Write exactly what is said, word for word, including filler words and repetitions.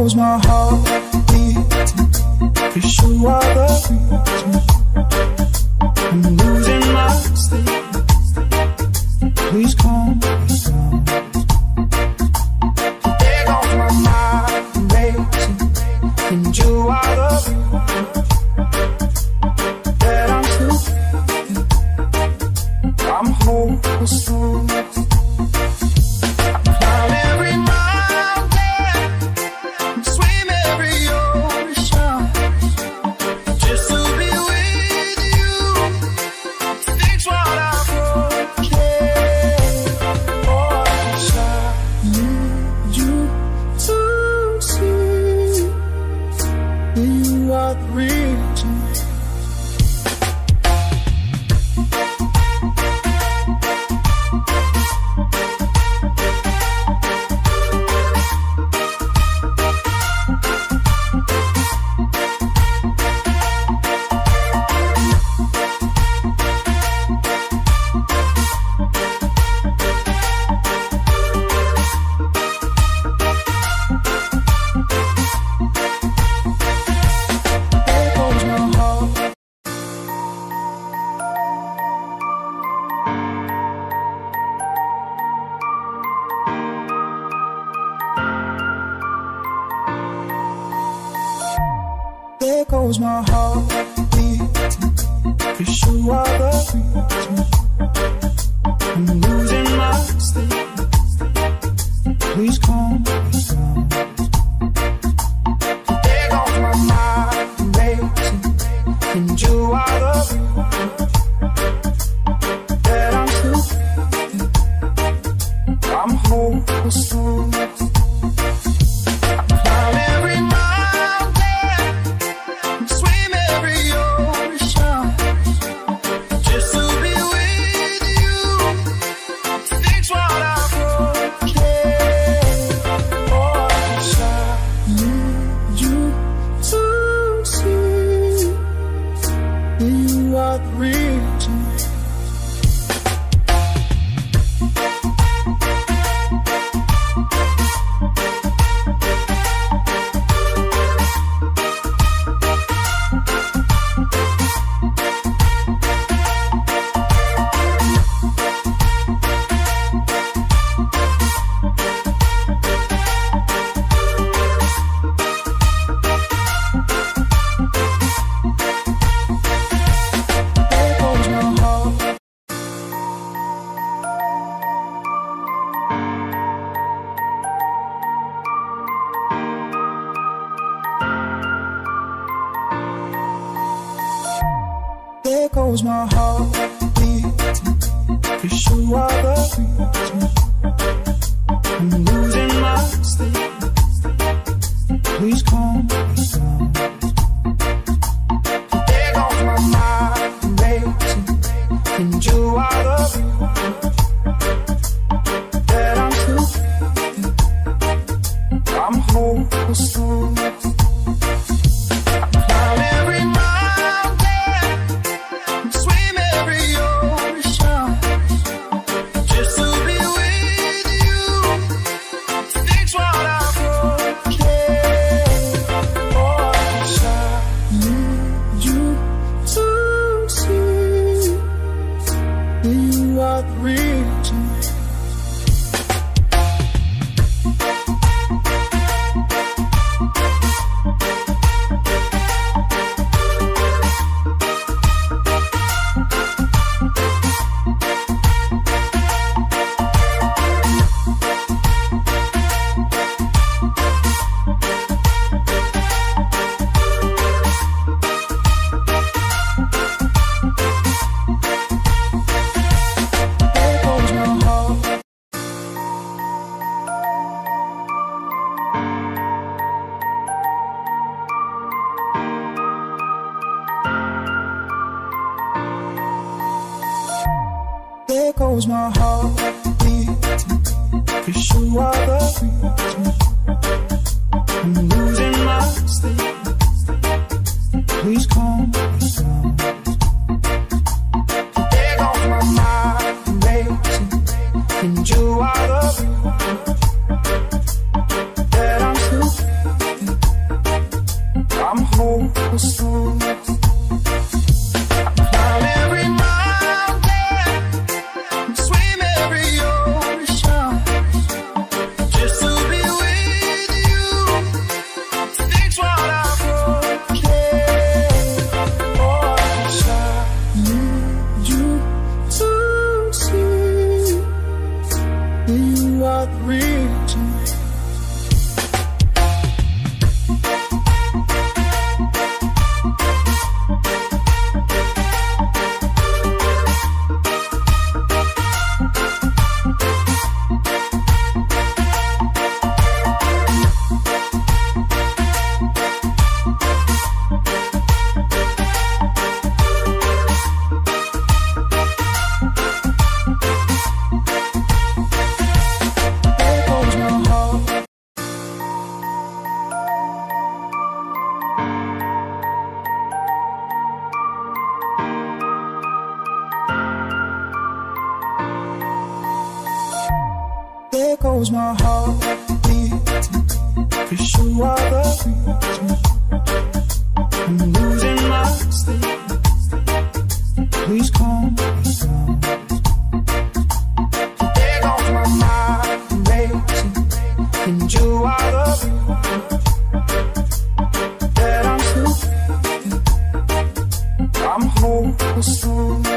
goes my heart beating, 'cause you are the reason I'm losing my sleep. Please calm me down. There goes my mind racing, and you are the reason that I'm still breathing. I'm hopeless. There goes my heart beating, 'cause you are the reason I'm losing my sleep. Please calm me down. There goes my mind racing, and you are the reason that I'm still breathing. I'm hopeless. There goes my heart beating, 'cause you are the reason I'm losing my sleep. Please calm me down. There goes my mind racing, and you are the reason that I'm still breathing. I'm hopeless. There goes my heart beating, 'cause you are the reason I'm losing my sleep. Please calm me down. There goes my mind racing, and you are the reason that I'm still breathing. I'm hopeless. Climb every mountain, swim every ocean, just to be with you, fix what I've broken. Oh, I need you to see you are the reason. There goes my heart beating, 'cause you are the reason I'm losing my sleep. Please calm me down. There goes my mind racing, and you are the reason that I'm still breathing. I'm hopeless.